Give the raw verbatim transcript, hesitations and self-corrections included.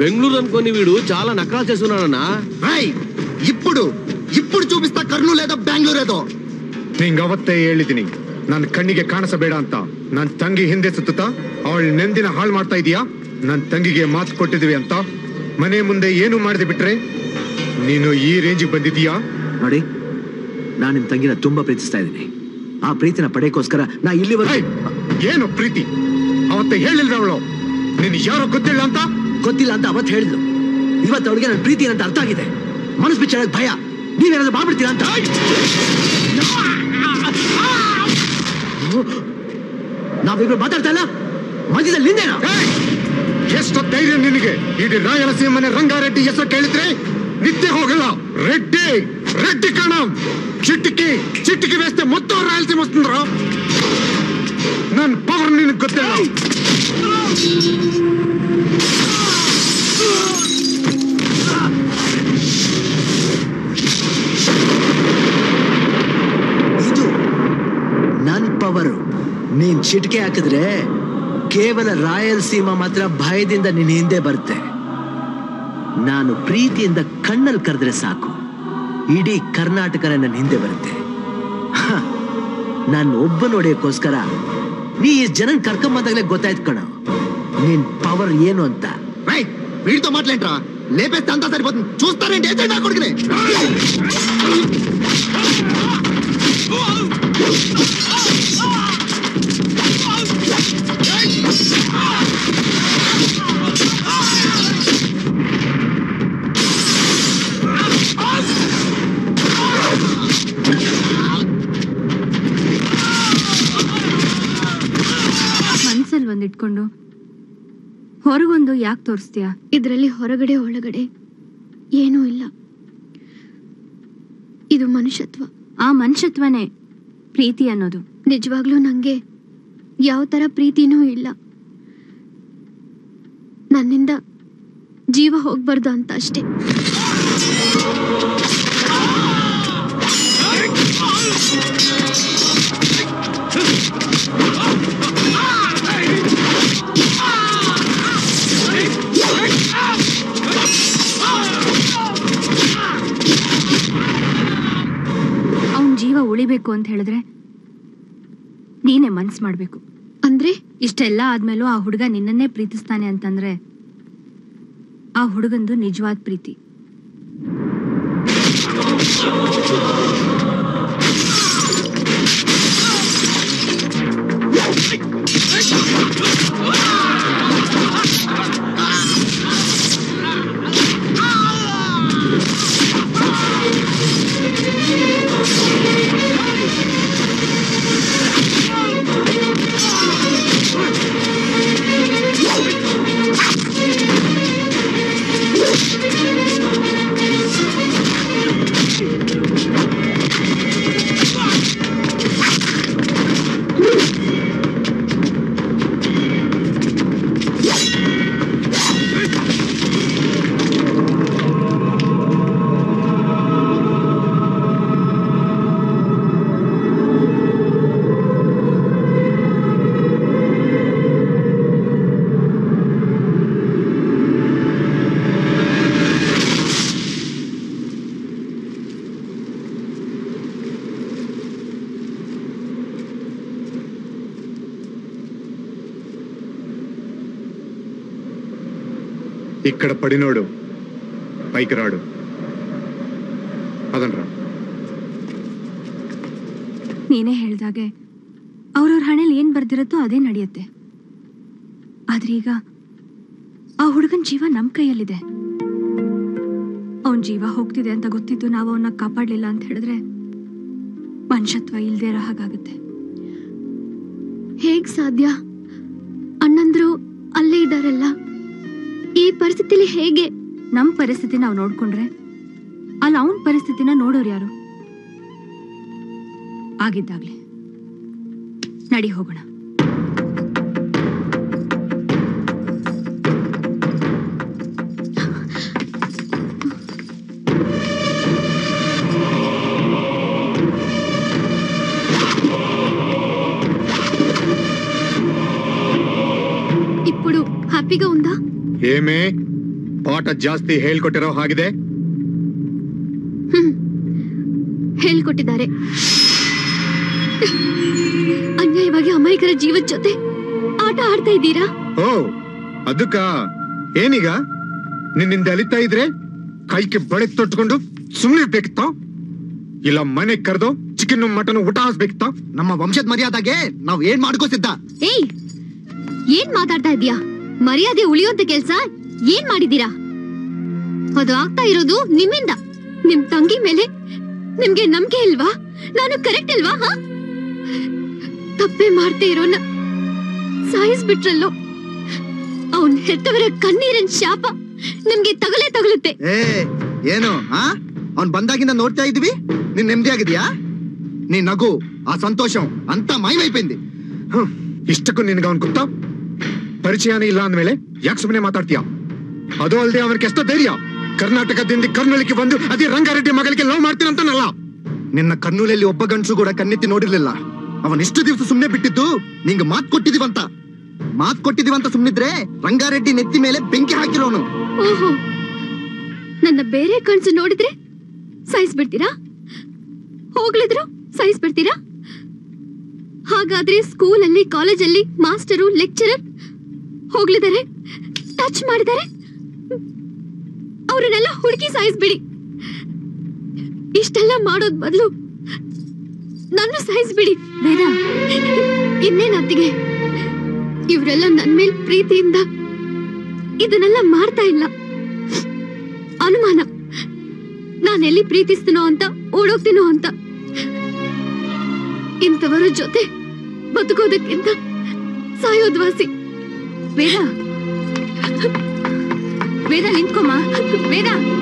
బెంగళూరు అనుకోని వీడు చాలా నకరాలు చేస్తున్నాడన్నా. ఇప్పుడు ఇప్పుడు చూపిస్తా కర్నూలు ఏదో బెంగళూರು ఏదో. ನಿಂಗೆ ಅವತ್ತೇ ಹೇಳಿದೀನಿ ನನ್ನ ಕಣ್ಣಿಗೆ ಕಾಣಿಸಬೇಡ ಅಂತ. ನನ್ನ ತಂಗಿ ಹಿಂದೆ ಸುತ್ತಾ ಅವಳ ನೆಂದಿನ ಹಾಳು ಮಾಡ್ತಾ ಇದೀಯಾ. ನನ್ನ ತಂಗಿಗೆ ಮಾತು ಕೊಟ್ಟಿದ್ವಿ ಅಂತ ಮನೆ ಮುಂದೆ ಏನು ಮಾಡದೆ ಬಿಟ್ರೆ ನೀನು ಈ ರೇಂಜಿಗೆ ಬಂದಿದೀಯಾ. ನೋಡಿ, ನಾನು ನಿಮ್ ತಂಗಿನ ತುಂಬಾ ಪ್ರೀತಿಸ್ತಾ ಇದ್ದೀನಿ. ಆ ಪ್ರೀತಿನ ಪಡೆಯೋಕೋಸ್ಕರ ನಾ ಇಲ್ಲಿ ಏನು ಪ್ರೀತಿ? ಅವತ್ತೆ ಹೇಳಿಲ್ವ ಅವಳು ನಿನ್ ಯಾರೋ ಗೊತ್ತಿಲ್ಲ ಅಂತ? ಗೊತ್ತಿಲ್ಲ ಅಂತ ಅವತ್ತು ಹೇಳಿದ್ಲು. ಇವತ್ತು ಅವಳಿಗೆ ನನ್ನ ಪ್ರೀತಿ ಏನಂತ ಅರ್ಥ ಆಗಿದೆ. ಮನಸ್ಸು ಬಿಚ್ಚಾಡಕ್ ಭಯ. ನೀವೇನಾದ್ರೂ ಮಾಡ್ಬಿಡ್ತೀರಾ ಅಂತ. ನಾವಿಬ್ರು ಮಾತಾಡ್ತಾ ಇಲ್ಲ, ಮಧ್ಯದಲ್ಲಿ ನಿಂದೇನಾ? ಎಷ್ಟು ಧೈರ್ಯ ನಿನಗೆ? ಇಡೀ ರಾಯಲಸೀಮನೆ ರಂಗಾರೆಡ್ಡಿ ಹೆಸರು ಕೇಳಿದ್ರೆ ನಿತ್ಯ ಹೋಗಲ್ಲ. ರೆಡ್ಡಿ రెడ్డి కణం చిట్టికి చిట్టికి వేస్తే మొత్తం రాయలసీమ వస్తుందిరా. ನನ್ನ ಪವರ್ ನಿನಗೆ ಗೊತ್ತಿಲ್ಲ. ಇದು ನನ್ನ ಪವರ್. ನೀನ್ ಚಿಟಿಕೆ ಹಾಕಿದ್ರೆ ಕೇವಲ ರಾಯಲಸೀಮಾ ಮಾತ್ರ ಭಯದಿಂದ ನಿನ್ನ ಹಿಂದೆ ಬರುತ್ತೆ. ನಾನು ಪ್ರೀತಿಯಿಂದ ಕಣ್ಣಲ್ಲಿ ಕರೆದ್ರೆ ಸಾಕು, ಇಡೀ ಕರ್ನಾಟಕನ ನನ್ನ ಹಿಂದೆ ಬರುತ್ತೆ. ನಾನು ಒಬ್ಬ ನೋಡೋಕ್ಕೋಸ್ಕರ ನೀ ಈ ಜನನ್ ಕರ್ಕೊಂಬಂದಾಗಲೇ ಗೊತ್ತಾಯ್ತು ಕಣ ನಿನ್ ಪವರ್ ಏನು ಅಂತ. వీడితో మాట్లాడరా, లేపేస్తే అంతా సరిపోతుంది. చూస్తారంటే ఏజెంట్ నా కొడుకునే. ಮನ್ಸಲ್ಲಿ ಒಂದಿಟ್ಕೊಂಡು ಹೊರಗೊಂದು ಯಾಕೆ ತೋರಿಸ್ತೀಯ? ಇದರಲ್ಲಿ ಹೊರಗಡೆ ಒಳಗಡೆ ಏನೂ ಇಲ್ಲ. ಇದು ಮನುಷ್ಯತ್ವ. ಆ ಮನುಷ್ಯತ್ವನೇ ಪ್ರೀತಿ ಅನ್ನೋದು. ನಿಜವಾಗ್ಲೂ ನಂಗೆ ಯಾವ ತರ ಪ್ರೀತಿನೂ ಇಲ್ಲ. ನನ್ನಿಂದ ಜೀವ ಹೋಗ್ಬಾರ್ದು ಅಂತ ಅಷ್ಟೇ. ಅವನ್ ಜೀವ ಉಳಿಬೇಕು ಅಂತ ಹೇಳಿದ್ರೆ ನೀನೇ ಮನ್ಸ್ ಮಾಡ್ಬೇಕು. ಅಂದ್ರೆ ಇಷ್ಟೆಲ್ಲ ಆದ್ಮೇಲೂ ಆ ಹುಡುಗ ನಿನ್ನನ್ನೇ ಪ್ರೀತಿಸ್ತಾನೆ ಅಂತಂದ್ರೆ ಆ ಹುಡುಗಂದು ನಿಜವಾದ ಪ್ರೀತಿ. ఇక్కడ పడినోడు పైకి రాడు. ಅದನ್ರ ನೀನೇ ಹೇಳ್ದಾಗೆ ಅವ್ರವ್ರ ಹಣೆಯಲ್ಲಿ ಏನ್ ಬರ್ದಿರತ್ತೋ ಅದೇ ನಡೆಯುತ್ತೆ. ಆದ್ರೆ ಈಗ ಆ ಹುಡುಗನ್ ಜೀವ ನಮ್ ಕೈಯಲ್ಲಿದೆ. ಅವನ್ ಜೀವ ಹೋಗ್ತಿದೆ ಅಂತ ಗೊತ್ತಿದ್ದು ನಾವು ಅವನ್ನ ಕಾಪಾಡ್ಲಿಲ್ಲ ಅಂತ ಹೇಳಿದ್ರೆ ಮನುಷ್ಯತ್ವ ಇಲ್ದೇ ಇರೋ ಹಾಗಾಗುತ್ತೆ. ಹೇಗ್ ಸಾಧ್ಯ? ಅಣ್ಣಂದ್ರು ಅಲ್ಲೇ ಇದ್ದಾರಲ್ಲ, ಈ ಪರಿಸ್ಥಿತಿಲಿ ಹೇಗೆ? ನಮ್ ಪರಿಸ್ಥಿತಿ ನಾವು ನೋಡ್ಕೊಂಡ್ರೆ ಅಲ್ಲ ಅವನ್ ಪರಿಸ್ಥಿತಿನ ನೋಡೋರು ಯಾರು? ಆಗಿದ್ದಾಗ್ಲಿ ನಡಿ ಹೋಗೋಣ. ఇప్పుడు హ్యాపీగా ఉందా? ఏమే ಪಾಠ ಜಾಸ್ತಿ ಹೇಳ್ಕೊಟ್ಟಿರೋ ಹಾಗಿದೆ. ಹ್ಮ್ ಹೇಳ್ಕೊಟ್ಟಿದ್ದಾರೆ. ಅನ್ಯಾಯವಾಗಿ ಅಮಾಯಕರ ಜೀವದ ಜೊತೆ ಆಟ ಆಡ್ತಾ ಇದ್ದೀರಾ? ಓ ಅದಕ್ಕ ಏನೀಗ ನಿನ್ನಿಂದ ಅಲಿತಾ ಇದ್ರೆ ಕೈಗೆ ಬಳೆ ತೊಟ್ಕೊಂಡು ಸುಮ್ಮನೆ ಇರ್ಬೇಕಿತ್ತ, ಇಲ್ಲ ಮನೆ ಕರೆದು ಚಿಕನ್ ಮಟನ್ ಊಟ ಹಾಸ್ಬೇಕಿತ್ತ? ನಮ್ಮ ವಂಶದ ಮರ್ಯಾದಾಗೆ ನಾವ್ ಏನ್ ಮಾಡ್ಕೋಸಿದ್ದ? ಏಯ್ ಏನ್ ಮಾತಾಡ್ತಾ ಇದೀಯಾ? ಮರ್ಯಾದೆ ಉಳಿಯುವಂತ ಕೆಲ್ಸ ಏನ್ ಮಾಡಿದೀರಾ? ಅದು ಆಗ್ತಾ ಇರೋದು ನಿಮ್ಮಿಂದ. ನಿಮ್ ತಂಗಿ ಮೇಲೆ ನಿಮ್ಗೆ ನಂಬಿಕೆ ಇಲ್ವಾ? ನಾನು ಕರೆಕ್ಟ್ ಇಲ್ವಾ? ಹಾ ತಪ್ಪೆ ಮಾಡ್ತಾ ಇರೋನ ಸಾಯಿಸ್ಬಿಟ್ರಲ್ಲೋ. ಅವನ್ ಹೆತ್ತವರ ಕಣ್ಣೀರಿನ ಶಾಪ ನಿಮ್ಗೆ ತಗಲೇ ತಗಲುತ್ತೆ. ಏ ಏನು ಆ ಅವ್ನ್ ಬಂದಾಗಿಂದ ನೋಡ್ತಾ ಇದೀವಿ, ನೀನ್ ನೆಮ್ಮದಿ ಆಗಿದ್ಯಾ? ನೀ ನಗು, ಆ ಸಂತೋಷಂ ಅಂತ ಮೈ ಮೈಪೈಂದಿ. ಇಷ್ಟಕ್ಕೂ ನಿನ್ಗ ಅವನ್ ಗೊತ್ತಾ? ಪರಿಚಯನೇ ಇಲ್ಲ ಅಂದ್ಮೇಲೆ ಯಾಕೆ ಸುಮ್ಮನೆ ಮಾತಾಡ್ತೀಯ? ಅದು ಅಲ್ಲದೆ ಅವನಿಗೆ ಎಷ್ಟು ಧೈರ್ಯ ಕರ್ನಾಟಕದಿಂದ ಕರ್ನೂಲಿಗೆ ಬಂದು ಅದೇ ರಂಗಾರೆಡ್ಡಿ ಮಗಳಿಗೆ ಲವ್ ಮಾಡ್ತೀನಂತಾನಲ್ಲ. ನಿನ್ನ ಕರ್ನೂಲಲ್ಲಿ ಒಬ್ಬ ಗಂಡಸು ಕೂಡ ಕಣ್ಣೆತ್ತಿ ನೋಡಿರ್ಲಿಲ್ಲ. ಅವನ್ ಇಷ್ಟು ದಿವಸ ಸುಮ್ನೆ ಬಿಟ್ಟಿದ್ದು ನಿಂಗೆ ಮಾತ್ ಕೊಟ್ಟಿದೀವಂತ. ಮಾತ್ ಕೊಟ್ಟಿದೀವಂತ ಸುಮ್ನಿದ್ರೆ ರಂಗಾರೆಡ್ಡಿ ನೆತ್ತಿ ಮೇಲೆ ಬೆಂಕಿ ಹಾಕಿರೋನು. ಓಹೋ, ನನ್ನ ಬೇರೆ ಕಣ್ಸು ನೋಡಿದ್ರೆ ಸಾಯಿಸ್ಬಿಡ್ತೀರಾ? ಹೋಗ್ಲಿದ್ರು ಸಾಯಿಸ್ಬಿಡ್ತೀರಾ? ಹಾಗಾದ್ರೆ ಸ್ಕೂಲಲ್ಲಿ ಕಾಲೇಜಲ್ಲಿ ಮಾಸ್ಟರು ಲೆಕ್ಚರರ್ ಹೋಗ್ಲಿದ್ದಾರೆ, ಟಚ್ ಮಾಡಿದ್ದಾರೆ, ಅವ್ರನ್ನೆಲ್ಲ ಹುಡುಕಿ ಸಾಯಿಸ್ಬಿಡಿ. ಇಷ್ಟೆಲ್ಲ ಮಾಡೋದ್ ಬದಲು ನನ್ನ ಸಾಯಿಸ್ಬಿಡಿ. ವೇದ, ಇನ್ನೇನ್ ಅತ್ತಿಗೆ, ಇವರೆಲ್ಲ ನನ್ ಮೇಲ್ ಪ್ರೀತಿಯಿಂದ ಇದನ್ನೆಲ್ಲ ಮಾಡ್ತಾ ಇಲ್ಲ. ಅನುಮಾನ, ನಾನೆಲ್ಲಿ ಪ್ರೀತಿಸ್ತೀನೋ ಅಂತ ಓಡೋಗ್ತೀನೋ ಅಂತ. ಇಂಥವರ ಜೊತೆ ಬದುಕೋದಕ್ಕಿಂತ ಸಾಯೋದ್ ವಾಸಿ. ವೇದ ವೇದ ನಿಂತ್ಕೊಮ್ಮ. ವೇದ